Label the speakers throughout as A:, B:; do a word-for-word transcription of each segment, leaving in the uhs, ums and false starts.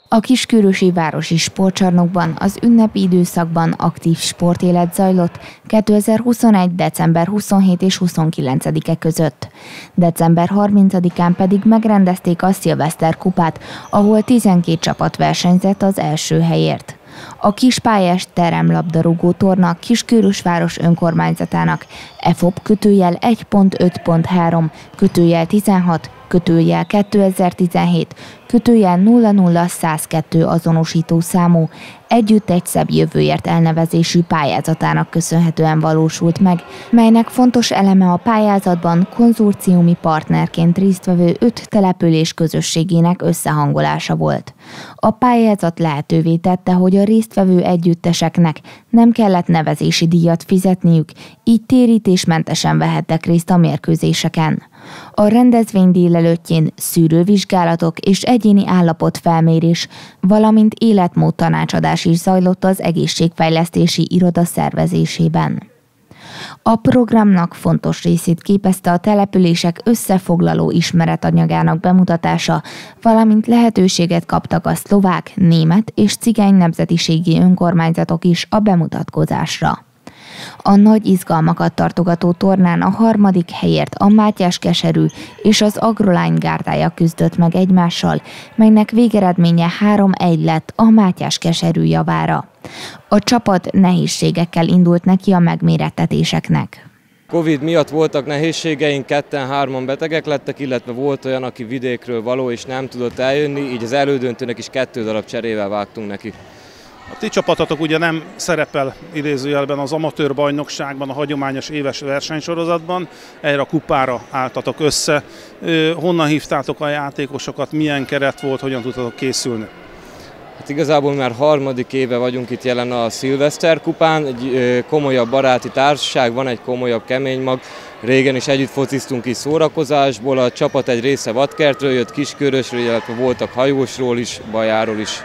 A: A Kiskörösi Városi Sportcsarnokban az ünnepi időszakban aktív sportélet zajlott kétezer-huszonegy. december huszonhetedike és huszonkilencedike között. december harmincadikán pedig megrendezték a Szilveszter kupát, ahol tizenkét csapat versenyzett az első helyért. A kispályás teremlabdarúgó torna Kiskörösváros önkormányzatának F O P kötőjel egy pont öt pont három, kötőjel tizenhat, kötőjel kétezer-tizenhét, kötőjel nulla nulla száz kettő azonosító számú, Együtt egy szebb jövőért elnevezésű pályázatának köszönhetően valósult meg, melynek fontos eleme a pályázatban konzorciumi partnerként résztvevő öt település közösségének összehangolása volt. A pályázat lehetővé tette, hogy a résztvevő együtteseknek nem kellett nevezési díjat fizetniük, így térítésmentesen vehettek részt a mérkőzéseken. A rendezvény délelőttjén szűrővizsgálatok és egyéni állapotfelmérés, valamint életmód tanácsadás is zajlott az egészségfejlesztési iroda szervezésében. A programnak fontos részét képezte a települések összefoglaló ismeretanyagának bemutatása, valamint lehetőséget kaptak a szlovák, német és cigány nemzetiségi önkormányzatok is a bemutatkozásra. A nagy izgalmakat tartogató tornán a harmadik helyért a Mátyás-Keserű és az Agroline gárdája küzdött meg egymással, melynek végeredménye három egy lett a Mátyás-Keserű javára. A csapat nehézségekkel indult neki a megmérettetéseknek.
B: Covid miatt voltak nehézségeink, ketten-hárman betegek lettek, illetve volt olyan, aki vidékről való és nem tudott eljönni, így az elődöntőnek is kettő darab cserével vágtunk neki.
C: A ti csapatotok ugye nem szerepel idézőjelben az amatőr bajnokságban, a hagyományos éves versenysorozatban, erre a kupára álltatok össze. Honnan hívtátok a játékosokat, milyen keret volt, hogyan tudtatok készülni?
B: Hát igazából már harmadik éve vagyunk itt jelen a Szilveszter kupán, egy komolyabb baráti társaság, van egy komolyabb kemény mag. Régen is együtt fociztunk is szórakozásból, a csapat egy része Vadkertről jött, Kiskörösről, illetve voltak Hajósról is, Bajáról is.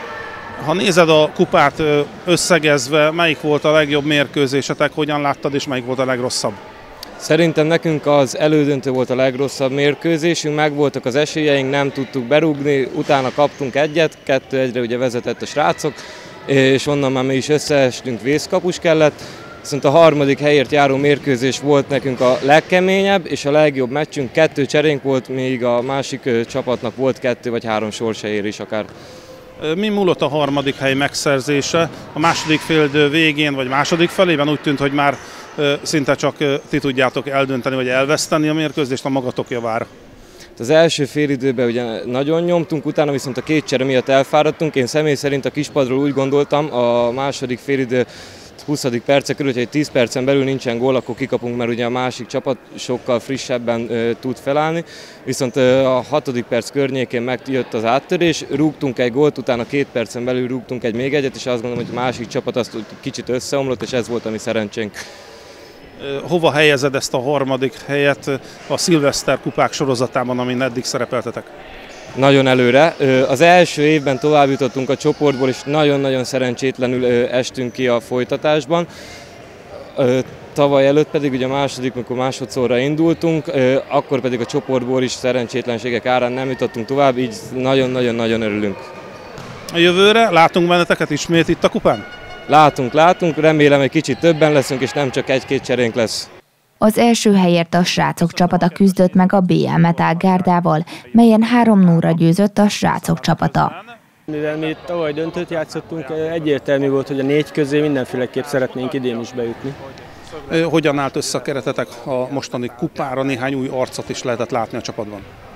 C: Ha nézed a kupát összegezve, melyik volt a legjobb mérkőzésetek, hogyan láttad, és melyik volt a legrosszabb?
B: Szerintem nekünk az elődöntő volt a legrosszabb mérkőzésünk, megvoltak az esélyeink, nem tudtuk berúgni, utána kaptunk egyet, kettő egyre ugye vezetett a srácok, és onnan már mi is összeestünk, vészkapus kellett. Viszont a harmadik helyért járó mérkőzés volt nekünk a legkeményebb, és a legjobb meccsünk, kettő cserénk volt, míg a másik csapatnak volt kettő vagy három sorshelyér is akár.
C: Mi múlott a harmadik hely megszerzése? A második féldő végén vagy második felében úgy tűnt, hogy már szinte csak ti tudjátok eldönteni vagy elveszteni a mérkőzést a magatok javára.
B: Az első félidőben ugye nagyon nyomtunk, utána viszont a két csere miatt elfáradtunk. Én személy szerint a kispadról úgy gondoltam, a második félidő huszadik perce körül, hogy tíz percen belül nincsen gól, akkor kikapunk, mert ugye a másik csapat sokkal frissebben ö, tud felállni. Viszont ö, a hatodik perc környékén megjött az áttörés, rúgtunk egy gólt, utána két percen belül rúgtunk egy még egyet, és azt gondolom, hogy a másik csapat azt kicsit összeomlott, és ez volt a mi szerencsénk.
C: Hova helyezed ezt a harmadik helyet a Szilveszter kupák sorozatában, amin eddig szerepeltetek?
B: Nagyon előre. Az első évben tovább jutottunk a csoportból, és nagyon-nagyon szerencsétlenül estünk ki a folytatásban. Tavaly előtt pedig ugye a második, amikor másodszorra indultunk, akkor pedig a csoportból is szerencsétlenségek árán nem jutottunk tovább, így nagyon-nagyon-nagyon örülünk.
C: A jövőre látunk benneteket ismét itt a kupán?
B: Látunk, látunk, remélem egy kicsit többen leszünk, és nem csak egy-két cserénk lesz.
A: Az első helyért a srácok csapata küzdött meg a bé el Metal gárdával, melyen három nullra győzött a srácok csapata.
D: Mivel mi tavaly döntőt játszottunk, egyértelmű volt, hogy a négy közé mindenféleképp szeretnénk idén is bejutni.
C: Hogyan állt össze a keretetek a mostani kupára? Néhány új arcot is lehetett látni a csapatban.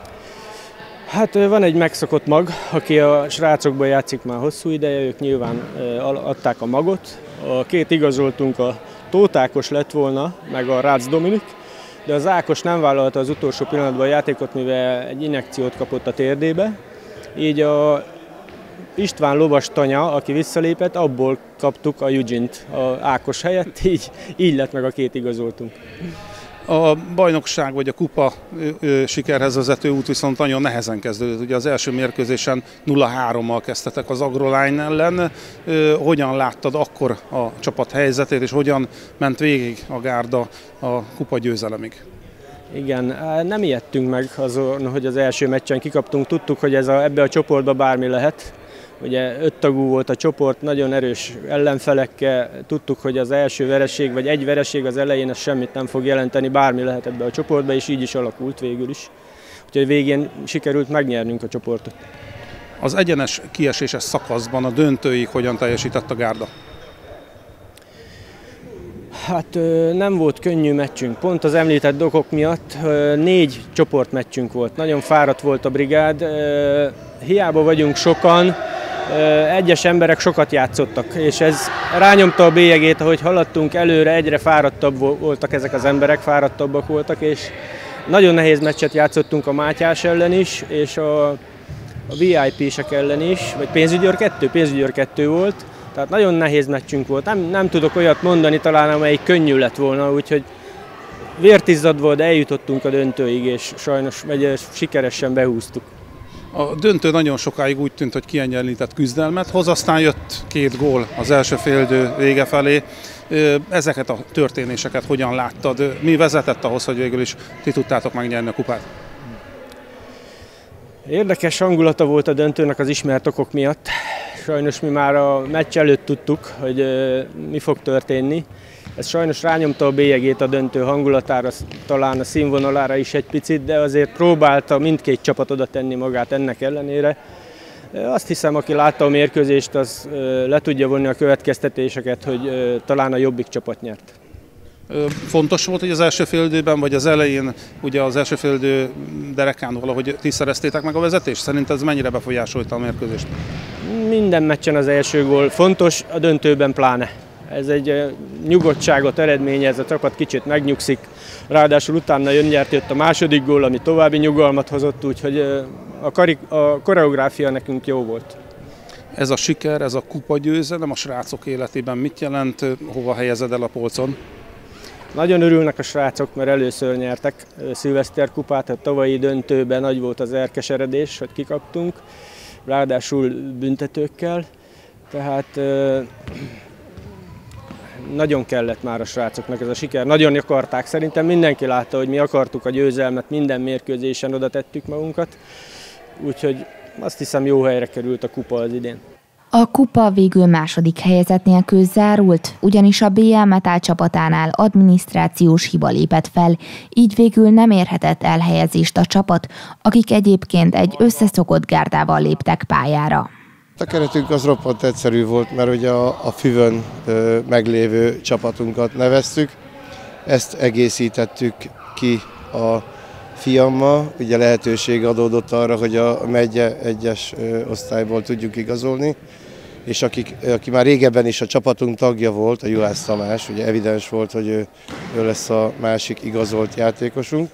D: Hát van egy megszokott mag, aki a srácokban játszik már hosszú ideje, ők nyilván adták a magot. A két igazoltunk, a Tóth Ákos lett volna, meg a Rácz Dominik, de az Ákos nem vállalta az utolsó pillanatban a játékot, mivel egy injekciót kapott a térdébe. Így a István Lovas Tanya, aki visszalépett, abból kaptuk a Eugene-t a Ákos helyett, így, így lett meg a két igazoltunk.
C: A bajnokság vagy a kupa ö, ö, sikerhez vezető út viszont nagyon nehezen kezdődött. Ugye az első mérkőzésen nulla hárommal kezdtetek az Agroline ellen. Ö, hogyan láttad akkor a csapat helyzetét, és hogyan ment végig a gárda a kupa győzelemig?
D: Igen, nem ijedtünk meg azon, hogy az első meccsen kikaptunk. Tudtuk, hogy ez a, ebbe a csoportba bármi lehet. Ugye öt tagú volt a csoport, nagyon erős ellenfelekkel, tudtuk, hogy az első vereség, vagy egy vereség az elején az semmit nem fog jelenteni, bármi lehet ebbe a csoportba, és így is alakult végül is. Úgyhogy végén sikerült megnyernünk a csoportot.
C: Az egyenes kieséses szakaszban a döntőig hogyan teljesített a gárda?
D: Hát nem volt könnyű meccsünk, pont az említett dolgok miatt négy csoportmeccsünk volt, nagyon fáradt volt a brigád, hiába vagyunk sokan, egyes emberek sokat játszottak, és ez rányomta a bélyegét, ahogy haladtunk előre, egyre fáradtabb voltak ezek az emberek, fáradtabbak voltak, és nagyon nehéz meccset játszottunk a Mátyás ellen is, és a, a vé i pé-sek ellen is, vagy pénzügyőr kettő, pénzügyőr kettő volt, tehát nagyon nehéz meccsünk volt. Nem, nem tudok olyat mondani talán, amelyik könnyű lett volna, úgyhogy vértizzad volt, de eljutottunk a döntőig, és sajnos vagy, sikeresen behúztuk.
C: A döntő nagyon sokáig úgy tűnt, hogy kiegyenlített küzdelmet hoz, aztán jött két gól az első félidő vége felé. Ezeket a történéseket hogyan láttad? Mi vezetett ahhoz, hogy végül is ti tudtátok megnyerni a kupát?
D: Érdekes hangulata volt a döntőnek az ismert okok miatt. Sajnos mi már a meccs előtt tudtuk, hogy mi fog történni. Ez sajnos rányomta a bélyegét a döntő hangulatára, talán a színvonalára is egy picit, de azért próbálta mindkét csapat oda tenni magát ennek ellenére. Azt hiszem, aki látta a mérkőzést, az le tudja vonni a következtetéseket, hogy talán a jobbik csapat nyert.
C: Fontos volt, hogy az első félidőben, vagy az elején, ugye az első félidő derekán valahogy ti szereztétek meg a vezetést? Szerinted ez mennyire befolyásolta a mérkőzést? Minden
D: meccsen az első gól fontos, a döntőben pláne. Ez egy nyugodtságot eredményez, a csapat kicsit megnyugszik, ráadásul utána öngyert jött a második gól, ami további nyugalmat hozott, úgyhogy a, karik, a koreográfia nekünk jó volt.
C: Ez a siker, ez a kupagyőzelem a srácok életében mit jelent, hova helyezed el a polcon?
D: Nagyon örülnek a srácok, mert először nyertek Szilveszter kupát, a tavalyi döntőben nagy volt az elkeseredés, hogy kikaptunk, ráadásul büntetőkkel, tehát nagyon kellett már a srácoknak ez a siker. Nagyon akarták, szerintem mindenki látta, hogy mi akartuk a győzelmet, minden mérkőzésen oda tettük magunkat, úgyhogy azt hiszem jó helyre került a kupa az idén.
A: A kupa végül második helyezett nélkül zárult, ugyanis a bé el Metal csapatánál adminisztrációs hiba lépett fel, így végül nem érhetett elhelyezést a csapat, akik egyébként egy összeszokott gárdával léptek pályára.
E: A keretünk az roppant egyszerű volt, mert ugye a, a füvön ö, meglévő csapatunkat neveztük, ezt egészítettük ki a fiammal, ugye lehetőség adódott arra, hogy a megye egyes osztályból tudjuk igazolni, és akik, aki már régebben is a csapatunk tagja volt, a Juhász Tamás, ugye evidens volt, hogy ő, ő lesz a másik igazolt játékosunk.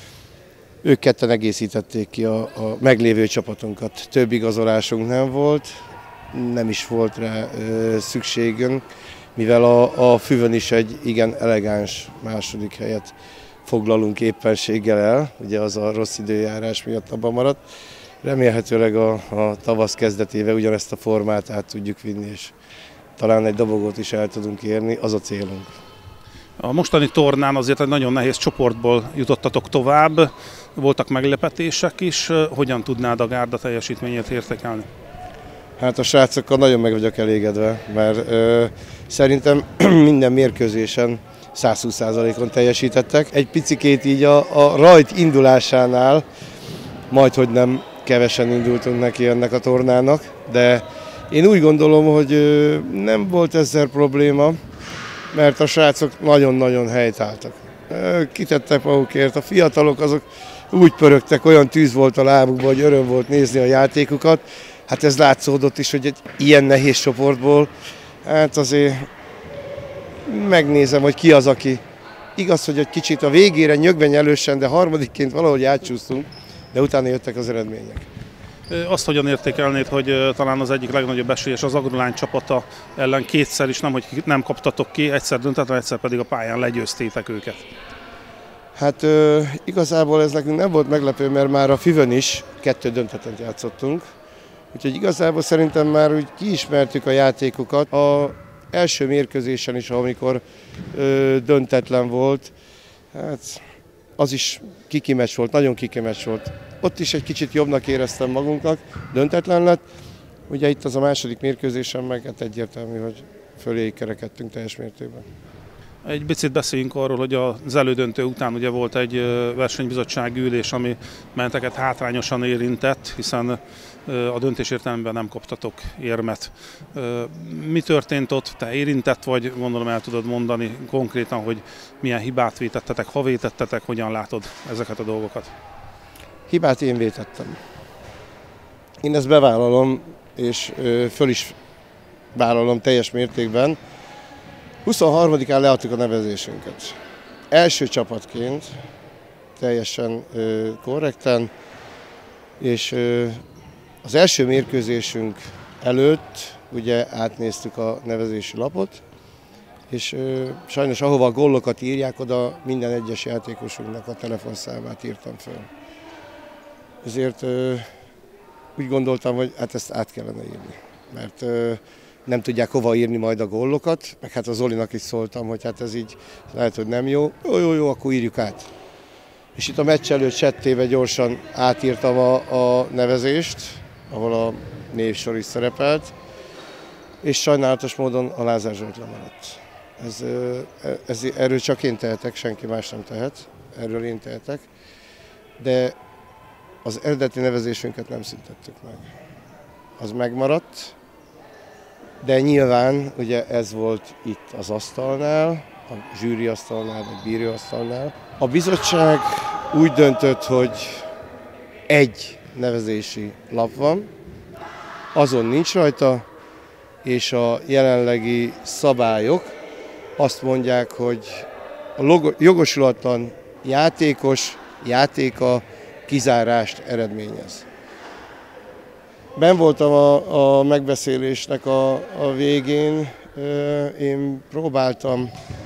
E: Ők ketten egészítették ki a, a meglévő csapatunkat. Több igazolásunk nem volt, nem is volt rá ö, szükségünk, mivel a, a füvön is egy igen elegáns második helyet foglalunk éppenséggel el, ugye az a rossz időjárás miatt abban maradt. Remélhetőleg a, a tavasz kezdetével ugyanezt a formát át tudjuk vinni, és talán egy dobogót is el tudunk érni, az a célunk.
C: A mostani tornán azért egy nagyon nehéz csoportból jutottatok tovább, voltak meglepetések is, hogyan tudnád a gárda teljesítményét értékelni?
E: Hát a srácokkal nagyon meg vagyok elégedve, mert ö, szerintem minden mérkőzésen száz húsz százalékon teljesítettek. Egy picikét így a, a rajt indulásánál, majdhogy nem kevesen indultunk neki ennek a tornának, de én úgy gondolom, hogy nem volt ezzel probléma, mert a srácok nagyon-nagyon helytálltak. Kitettek magukért, a fiatalok azok úgy pörögtek, olyan tűz volt a lábukban, hogy öröm volt nézni a játékukat. Hát ez látszódott is, hogy egy ilyen nehéz csoportból, hát azért megnézem, hogy ki az, aki igaz, hogy egy kicsit a végére nyögveny elősen, de harmadikként valahogy átcsúsztunk, de utána jöttek az eredmények.
C: Azt hogyan értékelnéd, hogy talán az egyik legnagyobb esélyes az Agrolány csapata ellen kétszer is nem, hogy nem kaptatok ki, egyszer döntetlen, egyszer pedig a pályán legyőztétek őket?
E: Hát ö, igazából ez nekünk nem volt meglepő, mert már a füvön is kettő döntetlent játszottunk. Úgyhogy igazából szerintem már úgy kiismertük a játékokat. Az első mérkőzésen is, amikor ö, döntetlen volt, hát az is kiki meccs volt, nagyon kiki meccs volt. Ott is egy kicsit jobbnak éreztem magunknak, döntetlen lett. Ugye itt az a második mérkőzésen meg hát egyértelmű, hogy fölé kerekedtünk teljes mértékben.
C: Egy picit beszéljünk arról, hogy az elődöntő után ugye volt egy versenybizottsági ülés, ami benneteket hátrányosan érintett, hiszen a döntés értelemben nem kaptatok érmet. Mi történt ott? Te érintett vagy? Gondolom el tudod mondani konkrétan, hogy milyen hibát vétettetek, ha vétettetek, hogyan látod ezeket a dolgokat?
E: Hibát én vétettem. Én ezt bevállalom, és föl is vállalom teljes mértékben. huszonharmadikán leadtuk a nevezésünket. Első csapatként, teljesen ö, korrekten, és ö, az első mérkőzésünk előtt ugye átnéztük a nevezési lapot, és ö, sajnos ahova a gólokat írják, oda minden egyes játékosunknak a telefonszámát írtam föl. Ezért ö, úgy gondoltam, hogy hát ezt át kellene írni, mert ö, nem tudják hova írni majd a gólokat, meg hát az Zolinak is szóltam, hogy hát ez így lehet, hogy nem jó. Jó, jó, jó, akkor írjuk át. És itt a meccs előtt csettébe gyorsan átírtam a, a nevezést, ahol a névsor is szerepelt, és sajnálatos módon a Lázár Zsolt lemaradt. Ez, ez, erről csak én tehetek, senki más nem tehet, erről én tehetek, de az eredeti nevezésünket nem szüntettük meg. Az megmaradt, de nyilván ugye ez volt itt az asztalnál, a zsűri asztalnál, vagy bíró asztalnál. A bizottság úgy döntött, hogy egy nevezési lap van, azon nincs rajta, és a jelenlegi szabályok azt mondják, hogy a jogosulatlan játékos játéka kizárást eredményez. Ben voltam a, a megbeszélésnek a, a végén, én próbáltam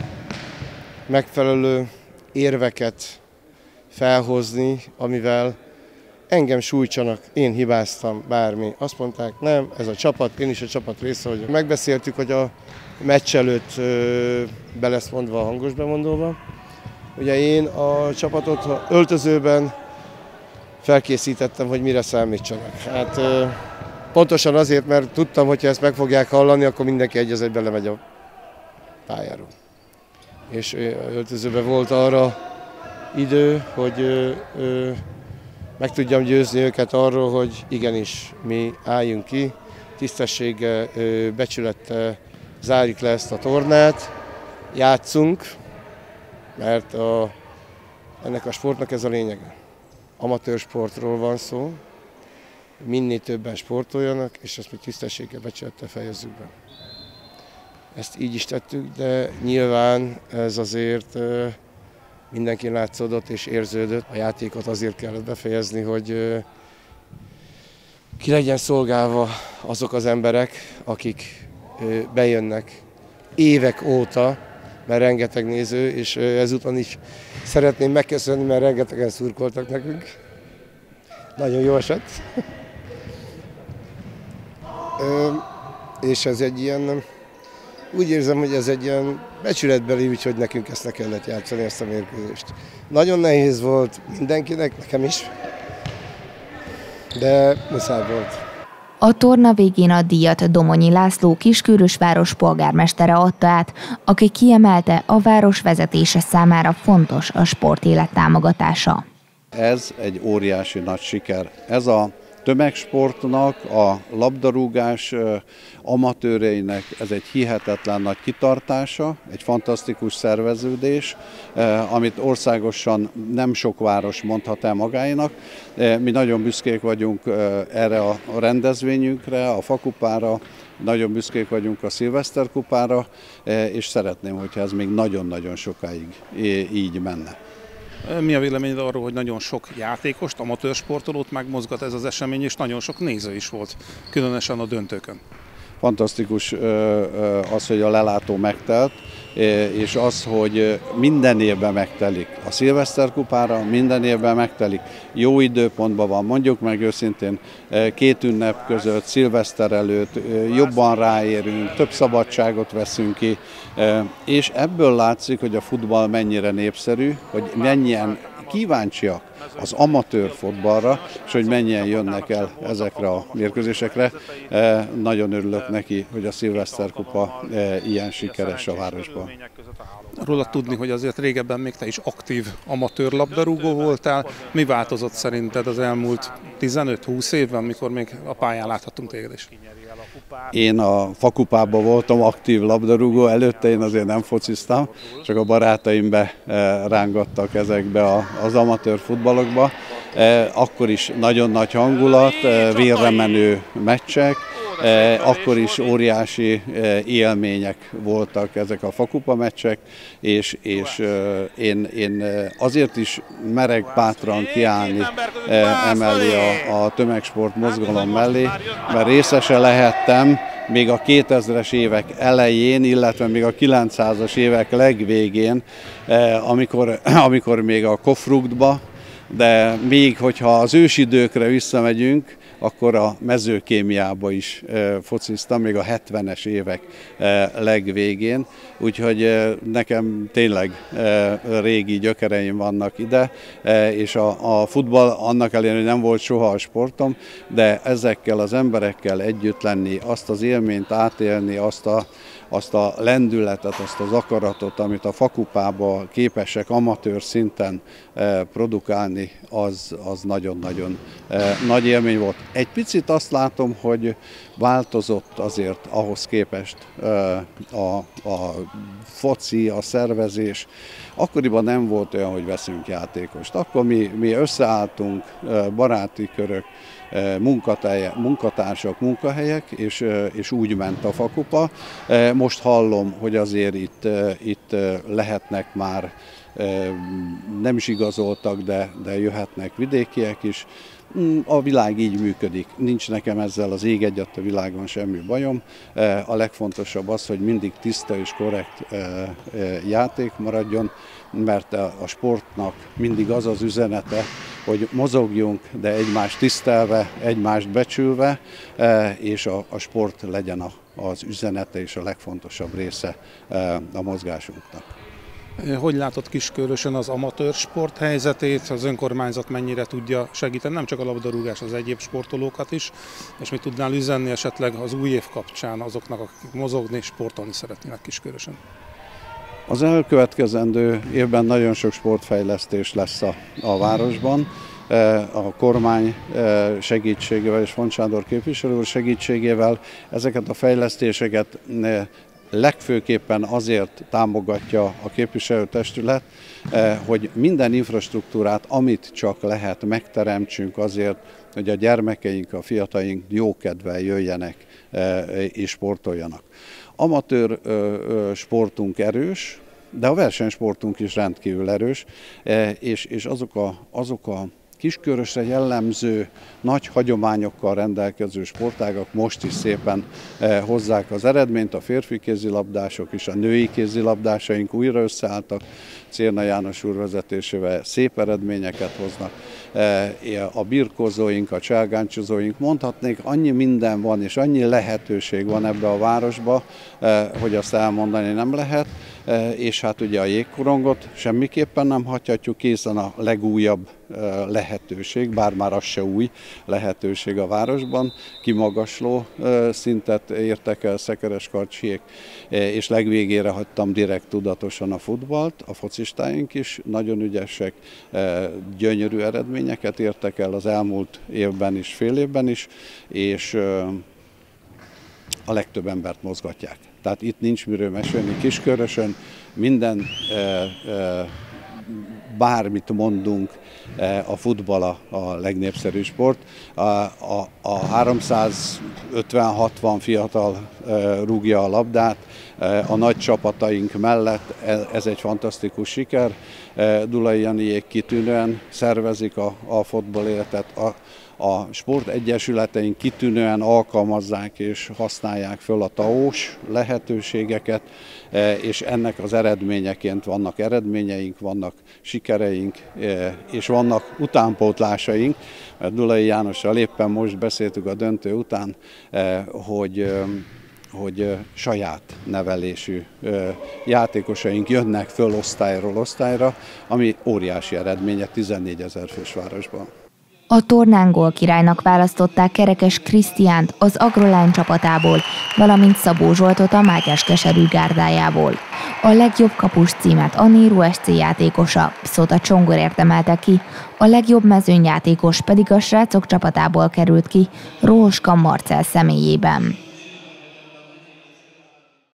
E: megfelelő érveket felhozni, amivel engem sújtsanak, én hibáztam, bármi. Azt mondták, nem, ez a csapat, én is a csapat része vagyok. Megbeszéltük, hogy a meccs előtt be lesz mondva a hangos bemondóba. Ugye én a csapatot öltözőben felkészítettem, hogy mire számítsanak. Hát pontosan azért, mert tudtam, hogy ha ezt meg fogják hallani, akkor mindenki egy az egyben lemegy a pályáról. És öltözőben volt arra idő, hogy ö, ö, meg tudjam győzni őket arról, hogy igenis mi álljunk ki, tisztességgel, ö, becsülettel zárjuk le ezt a tornát, játszunk, mert a, ennek a sportnak ez a lényege. Amatőr sportról van szó, minél többen sportoljanak, és ezt mi tisztességgel, becsülettel fejezzük be. Ezt így is tettük, de nyilván ez azért mindenki látszódott és érződött. A játékot azért kellett befejezni, hogy ki legyen szolgálva azok az emberek, akik bejönnek évek óta, mert rengeteg néző, és ezúton is szeretném megköszönni, mert rengetegen szurkoltak nekünk. Nagyon jó esett. És ez egy ilyen, úgy érzem, hogy ez egy ilyen becsületbeli, úgyhogy nekünk ezt le kellett játszani, ezt a mérkőzést. Nagyon nehéz volt mindenkinek, nekem is, de muszáj volt.
A: A torna végén a díjat Domonyi László Kiskörösváros polgármestere adta át, aki kiemelte, a város vezetése számára fontos a sportélet támogatása.
F: Ez egy óriási nagy siker. Ez a tömegsportnak, a labdarúgás amatőreinek ez egy hihetetlen nagy kitartása, egy fantasztikus szerveződés, amit országosan nem sok város mondhat el magáénak. Mi nagyon büszkék vagyunk erre a rendezvényünkre, a fakupára, nagyon büszkék vagyunk a Szilveszter kupára, és szeretném, hogyha ez még nagyon-nagyon sokáig így menne.
C: Mi a véleményed arról, hogy nagyon sok játékost, amatőr sportolót megmozgat ez az esemény, és nagyon sok néző is volt, különösen a döntőkön?
F: Fantasztikus az, hogy a lelátó megtelt, és az, hogy minden évben megtelik. A Szilveszter kupára minden évben megtelik. Jó időpontban van, mondjuk meg őszintén, két ünnep között, szilveszter előtt jobban ráérünk, több szabadságot veszünk ki, és ebből látszik, hogy a futball mennyire népszerű, hogy mennyien kíváncsiak az amatőr fotballra, és hogy mennyien jönnek el ezekre a mérkőzésekre. Nagyon örülök neki, hogy a Szilveszter kupa ilyen sikeres a városban.
C: Róla tudni, hogy azért régebben még te is aktív amatőr labdarúgó voltál. Mi változott szerinted az elmúlt tizenöt-húsz évben, mikor még a pályán láthattunk téged is?
F: Én a fakupában voltam aktív labdarúgó, előtte én azért nem fociztam, csak a barátaim berángattak ezekbe az amatőr futballokba. Akkor is nagyon nagy hangulat, vérre menő meccsek, akkor is óriási élmények voltak ezek a fakupa meccsek, és, és én, én azért is merek bátran kiállni emellé a, a tömegsport mozgalom mellé, mert részese lehettem még a kétezres évek elején, illetve még a kilencszázas évek legvégén, amikor, amikor még a Kofruktba, de még hogyha az ősidőkre visszamegyünk, akkor a mezőkémiába is e, fociztam, még a hetvenes évek e, legvégén, úgyhogy e, nekem tényleg e, régi gyökereim vannak ide, e, és a, a futball annak ellenére, hogy nem volt soha a sportom, de ezekkel az emberekkel együtt lenni, azt az élményt átélni, azt a azt a lendületet, azt az akaratot, amit a fakupába képesek amatőr szinten eh, produkálni, az, az nagyon-nagyon eh, nagy élmény volt. Egy picit azt látom, hogy változott azért ahhoz képest eh, a, a foci, a szervezés. Akkoriban nem volt olyan, hogy veszünk játékost. Akkor mi, mi összeálltunk, eh, baráti körök, munkatársak, munkahelyek, és, és úgy ment a fakupa. Most hallom, hogy azért itt, itt lehetnek már, nem is igazoltak, de, de jöhetnek vidékiek is. A világ így működik. Nincs nekem ezzel az ég egyatt a világon semmi bajom. A legfontosabb az, hogy mindig tiszta és korrekt játék maradjon, mert a sportnak mindig az az üzenete, hogy mozogjunk, de egymást tisztelve, egymást becsülve, és a, a sport legyen a, az üzenete és a legfontosabb része a mozgásunknak.
C: Hogy látod Kiskörösön az amatőr sport helyzetét, az önkormányzat mennyire tudja segíteni, nem csak a labdarúgás, az egyéb sportolókat is, és mit tudnál üzenni esetleg az új év kapcsán azoknak, akik mozogni, sportolni szeretnének Kiskörösön?
F: Az elkövetkezendő évben nagyon sok sportfejlesztés lesz a, a városban. A kormány segítségével és Font Sándor képviselő úr segítségével ezeket a fejlesztéseket legfőképpen azért támogatja a képviselőtestület, hogy minden infrastruktúrát, amit csak lehet, megteremtsünk azért, hogy a gyermekeink, a fiatalink jókedvel jöjjenek és sportoljanak. Amatőr sportunk erős, de a versenysportunk is rendkívül erős, és, és azok a, azok a Kiskörösre jellemző, nagy hagyományokkal rendelkező sportágak most is szépen hozzák az eredményt. A férfi kézilabdások és a női kézilabdásaink újra összeálltak, Cérna János úr vezetésével szép eredményeket hoznak. A birkózóink, a cselgáncsozóink, mondhatnék, annyi minden van és annyi lehetőség van ebbe a városba, hogy azt elmondani nem lehet. És hát ugye a jégkorongot semmiképpen nem hagyhatjuk, készen a legújabb lehetőség, bár már az se új lehetőség a városban, kimagasló szintet értek el Szekereskarcsiék, és legvégére hagytam direkt tudatosan a futballt, a focistáink is nagyon ügyesek, gyönyörű eredményeket értek el az elmúlt évben is, fél évben is, és a legtöbb embert mozgatják. Tehát itt nincs miről mesélni Kiskörösön, minden, bármit mondunk, a futball a, a legnépszerűbb sport. A, a, a háromszázötven-hatvan fiatal rúgja a labdát, a nagy csapataink mellett ez egy fantasztikus siker. Dulai Janiék kitűnően szervezik a, a futball életet. A, A sportegyesületeink kitűnően alkalmazzák és használják föl a té á ó-s lehetőségeket, és ennek az eredményeként vannak eredményeink, vannak sikereink, és vannak utánpótlásaink, mert Dulai Jánossal éppen most beszéltük a döntő után, hogy hogy saját nevelésű játékosaink jönnek föl osztályról osztályra, ami óriási eredménye tizennégyezer fős városban.
A: A tornán gólkirálynak választották Kerekes Krisztiánt az Agroline csapatából, valamint Szabó Zsoltot a Mátyás-Keserű gárdájából. A legjobb kapus címet a Néró es cé játékosa, Pszota Csongor érdemelte ki, a legjobb mezőnyjátékos pedig a srácok csapatából került ki, Róhoska Marcell személyében.